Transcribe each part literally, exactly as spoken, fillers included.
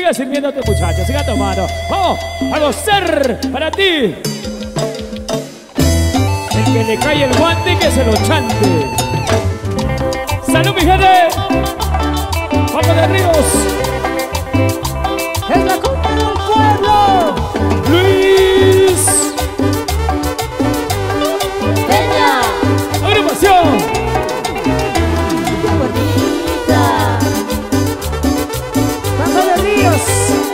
Siga sirviéndote, muchachos, siga tomando. Vamos a gozar para ti. El que le cae el guante, que se lo chante. ¡Salud, mi gente! ¡Vamos de Ríos! ¡Es la copa del pueblo! ¡Luis ¡Peña! ¡Agrupación! ¡Qué bonita! ¡Paso de Ríos!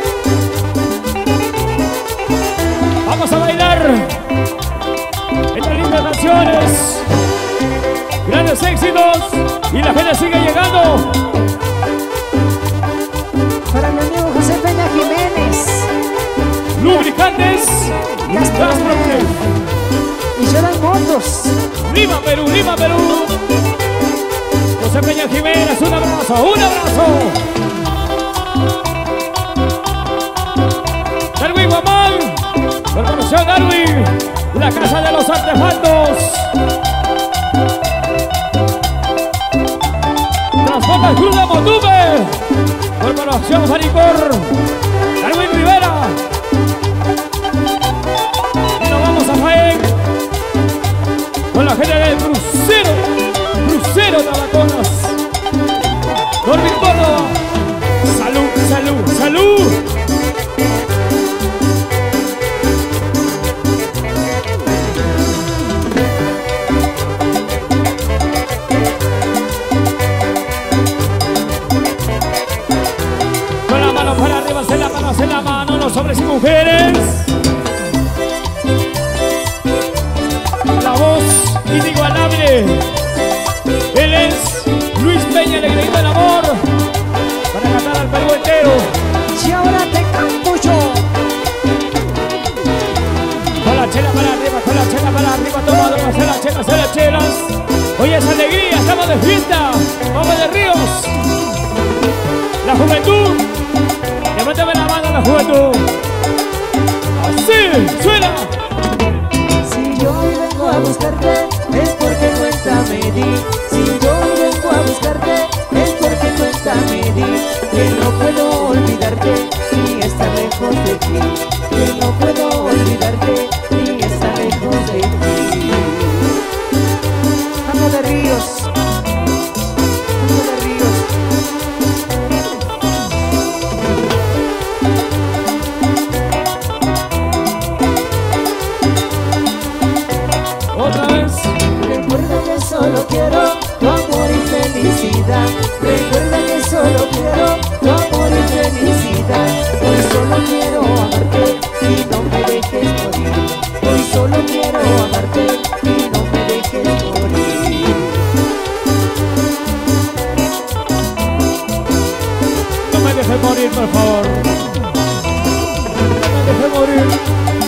Vamos a bailar estas lindas canciones, grandes éxitos, y la gente sigue llegando. Para mi amigo José Peña Jiménez. Lubricantes Gastromer. Y Jordan Motos. Lima, Perú, Lima, Perú. José Peña Jiménez, un abrazo, un abrazo. Darwin Guamán, Corporación Darwin, la casa de los artefactos. Transporte Cruz de Motupe, Corporación Faricor, Darwin Rivera. Y nos vamos a Jaén con la gente del crucero, crucero Tabaconas. Dormir Córdoba. Salud, salud, salud. Con la mano para arriba, hacer la mano, hacer la mano, los hombres y mujeres. La voz inigualable. Él es Luis Peña, el engreído del amor, para cantar al Perú entero. Y ahora te canto yo. Con la chela para arriba, con la chela para arriba, tomando para hacer las chelas, hacer las chelas. Hoy es alegría, estamos de fiesta. Vamos de Ríos. La juventud. Levántame la mano, la juventud. Así, suena. Si yo hoy vengo a buscarte, es porque cuenta me di. Si yo hoy vengo a buscarte, es porque cuenta me di. Que no puedo olvidarte, ni estar lejos de ti. Que no puedo olvidarte, ni estar lejos de ti. Ando de Ríos. Ando de Ríos. Otra vez. Recuerda que solo quiero tu amor y felicidad. Recuerda que solo quiero tu amor y felicidad. Hoy solo quiero amarte y no me dejes morir. Hoy solo quiero amarte y no me dejes morir. No me dejes morir, por favor. No me dejes morir.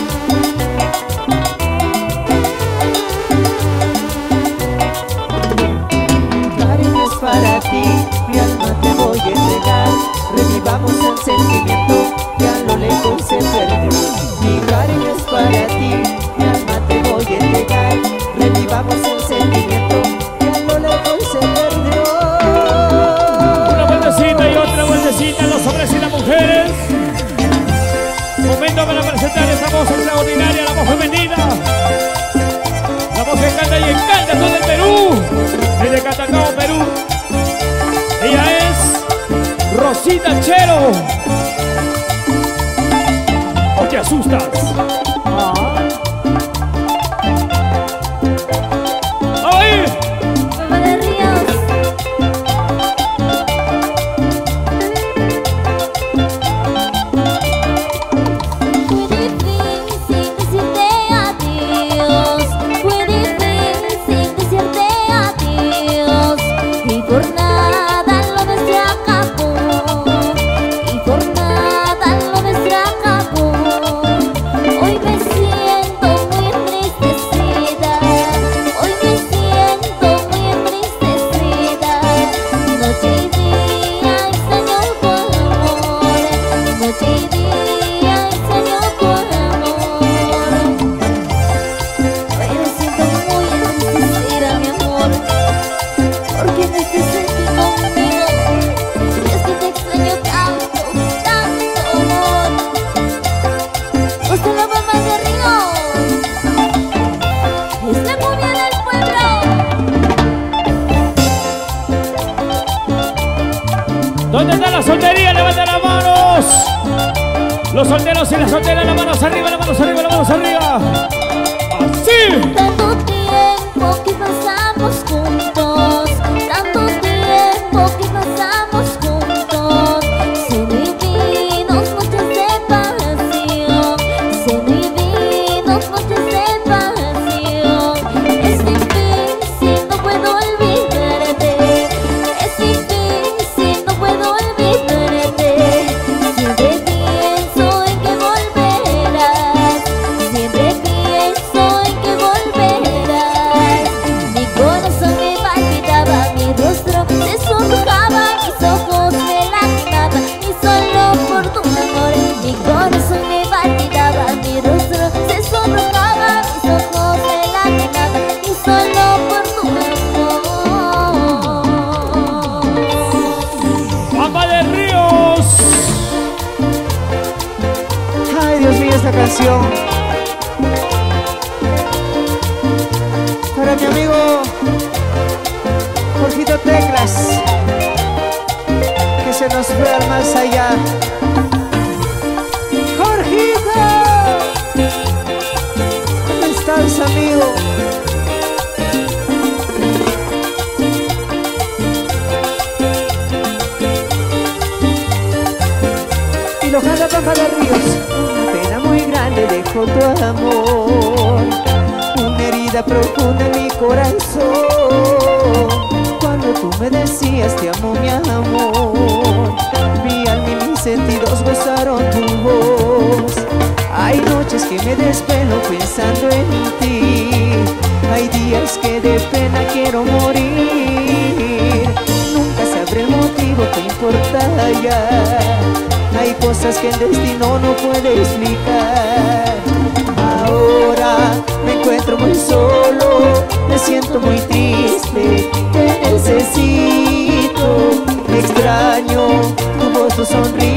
Cariño es para ti, mi alma te voy a entregar. Revivamos el sentimiento que a lo lejos se perdió. Mi cariño es para ti, mi alma te voy a entregar. Revivamos el sentimiento que a lo lejos se perdió. Una vueltecita y otra vueltecita, los hombres y las mujeres. Momento para presentar esta voz extraordinaria, la voz femenina. La voz que canta y encanta todo el Perú. Desde Catacao, Perú. Ella es Rosita Chero. ¿O te asustas? Ah. ¡Ahí! Mamá de Ríos. Fue difícil decirte adiós. Fue difícil decirte adiós. Y por nada lo ves se acabó. Y por nada lo ves se acabó. Hoy me siento muy entristecida. Hoy me siento muy entristecida. Noche y día extraño tu amor. Noche y día extraño tu amor. Hoy me siento muy entristecida, mi amor. Porque no estés aquí conmigo. Y es que te extraño tanto, tanto. Los solteros y las solteras, las manos arriba, las manos arriba, las manos arriba. Así. Tanto tiempo que pasamos juntos, tanto tiempo que pasamos juntos. Se vivimos noches de pasión, se vivimos noches de pasión. Es difícil, no puedo olvidarte, es difícil, no puedo olvidarte. Siempre pienso en que volverás, siempre pienso en que volverás. Mi corazón me palpitaba, mi rostro se sonrojaba, mis ojos me lastimaban, y solo por tu amor. Mi corazón me palpitaba, mi rostro se sonrojaba, mis ojos me lastimaban, y solo por tu amor. Pampa de Ríos. Ay, Dios mío, esta canción para mi amigo Jorgito Teclas, que se nos fue al más allá. ¡Jorgito! ¿Dónde estás, amigo? Y lo canta Pampa de Ríos. Una pena muy grande dejó tu amor, una herida profunda en mi corazón. Cuando tú me decías te amo, mi amor, mi alma y mis sentidos gozaron tu voz. Hay noches que me desvelo pensando en ti, hay días que de pena quiero morir. Nunca sabré el motivo que importa ya, hay cosas que el destino no puede explicar. Ahora me encuentro muy solo, me siento muy triste, te necesito, extraño tu voz, tu sonrisa.